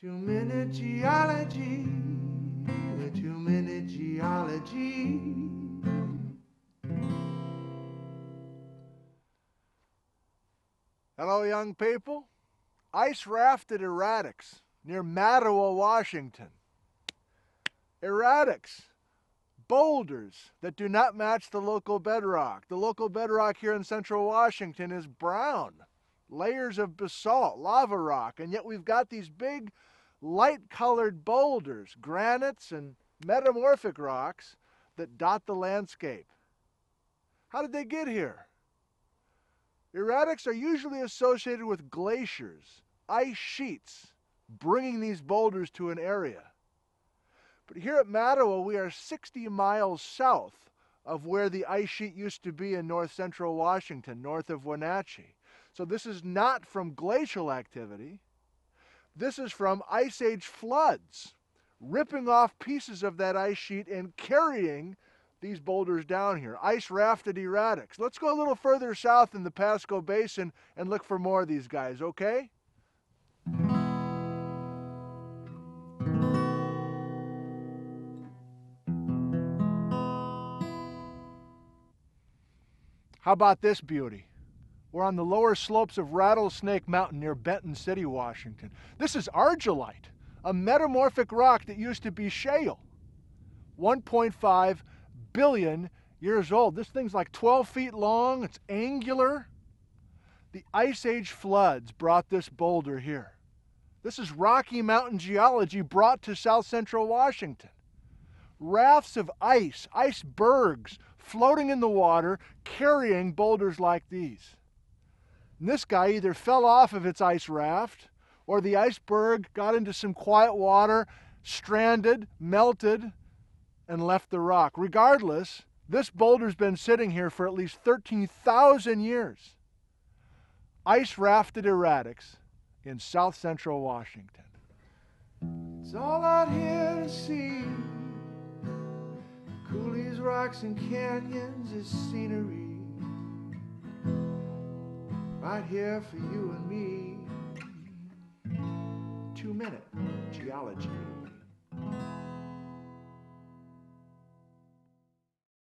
2-minute geology, the 2-minute geology. Hello, young people. Ice-Rafted Erratics near Mattawa, Washington. Erratics, boulders that do not match the local bedrock. The local bedrock here in central Washington is brown, layers of basalt, lava rock, and yet we've got these big light-colored boulders, granites and metamorphic rocks that dot the landscape. How did they get here? Erratics are usually associated with glaciers, ice sheets, bringing these boulders to an area. But here at Mattawa, we are 60 miles south of where the ice sheet used to be in north central Washington, north of Wenatchee. So this is not from glacial activity. This is from Ice Age floods, ripping off pieces of that ice sheet and carrying these boulders down here. Ice-Rafted Erratics. Let's go a little further south in the Pasco Basin and look for more of these guys, okay? How about this beauty? We're on the lower slopes of Rattlesnake Mountain near Benton City, Washington. This is Argillite, a metamorphic rock that used to be shale. 1.5 billion years old. This thing's like 12 feet long. It's angular. The Ice Age floods brought this boulder here. This is Rocky Mountain geology brought to south central Washington. Rafts of ice, icebergs, floating in the water, carrying boulders like these. And this guy either fell off of its ice raft, or the iceberg got into some quiet water, stranded, melted, and left the rock. Regardless, this boulder's been sitting here for at least 13,000 years. Ice-Rafted Erratics in south central Washington. It's all out here to see. Coulees, rocks, and canyons is scenery. Right here for you and me. 2-minute geology.